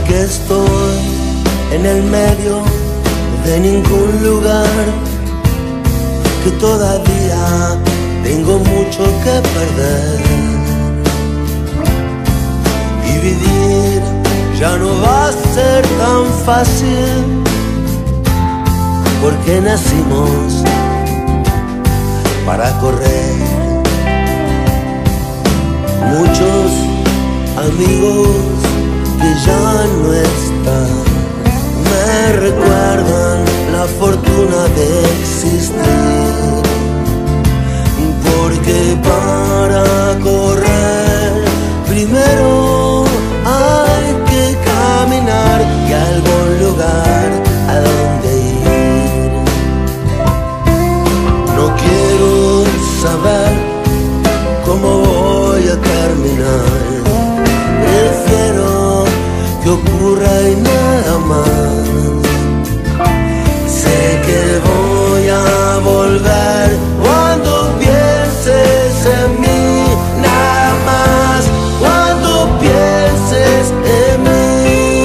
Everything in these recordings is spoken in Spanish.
que estoy en el medio de ningún lugar, que todavía tengo mucho que perder. Dividir ya no va a ser tan fácil, porque nacimos para correr. Muchos amigos que ya no están me recuerdan la fortuna de existir, porque para correr primero hay que caminar y a algún lugar a donde ir. No quiero saber cómo voy a terminar, prefiero que ocurra y nada más. Sé que voy a volver cuando pienses en mí, nada más, cuando pienses en mí.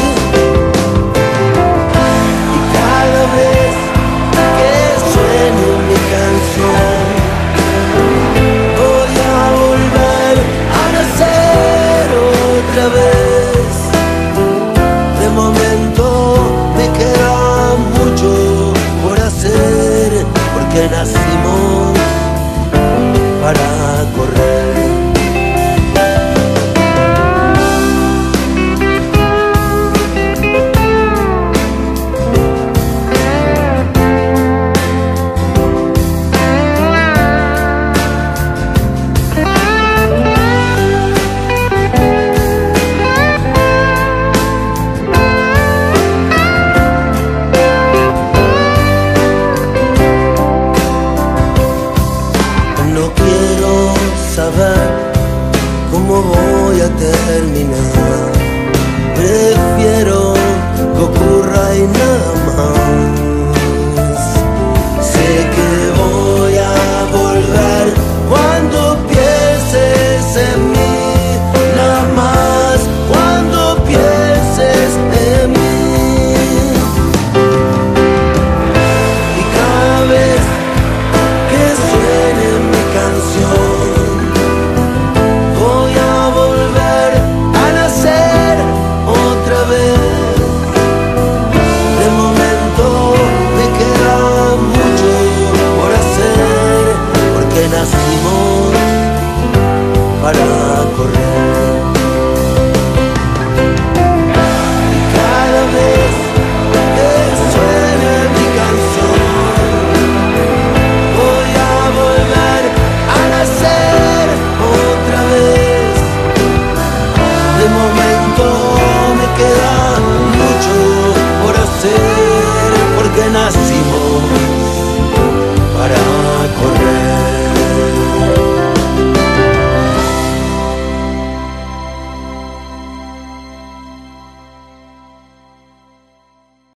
Y cada vez que suene mi canción, voy a volver a nacer otra vez. De momento me queda mucho por hacer, porque nacimos para correr. No quiero saber cómo voy a terminar, prefiero que ocurra y nada más.